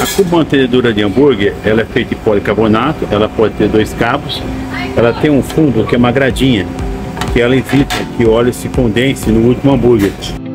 cubomantecedora de hambúrguer, ela é feita de policarbonato, ela pode ter 2 cabos, ela tem um fundo que é uma gradinha, que ela evita que o óleo se condense no último hambúrguer.